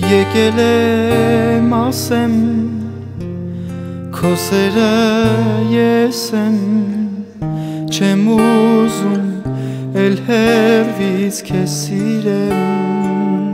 Եկել եմ ասեմ քո սերը ես եմ, չեմ ուզում էլ հեռվից քեզ սիրեմ։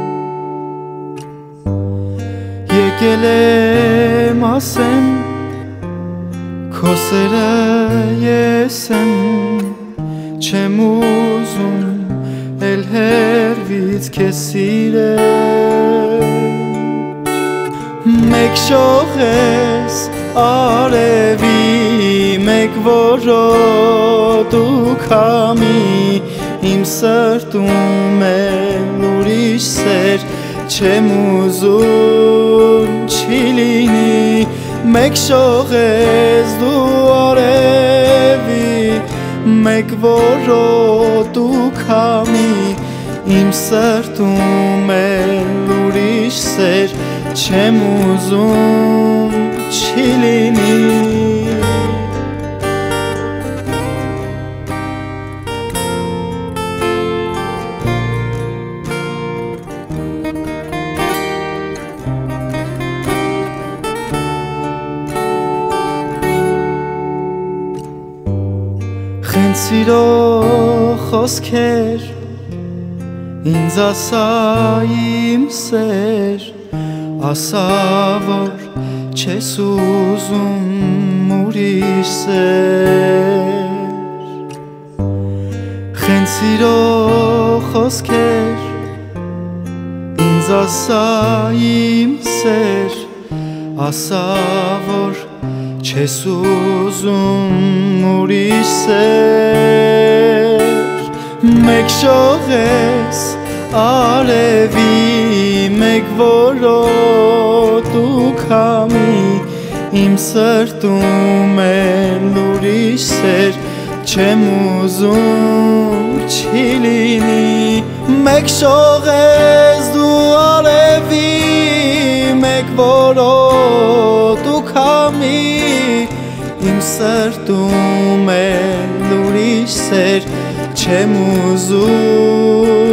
Եկել եմ ասեմ քո սերը ես եմ, չեմ ուզում էլ հեռվից քեզ սիրեմ։ Մեկ շողես արևի, մեկ որոտ ու քամի, իմ սրտում էլ ուրիշ սեր չեմ ուզում չի լինի։ Մեկ շողես դու արևի, մեկ որոտ ու քամի, իմ սրտում էլ ուրիշ սեր չեմ ուզում չի լինի։ Խենթ սիրո խոսքեր ինձ ասա իմ սեր, ասա որ չես ուզում ուրիշ սեր։ Խենթ սիրո խոսքեր ինձ ասա իմ սեր, ասա որ չես ուզում ուրիշ սեր։ Մեկ շողես արևի, մեկ որոտ ու քամի, իմ սրտում էլ ուրիշ սեր չեմ ուզում չի լինի։ Մեկ շողես դու արևի, մեկ որոտ ու քամի, իմ սրտում էլ ուրիշ սեր չեմ ուզում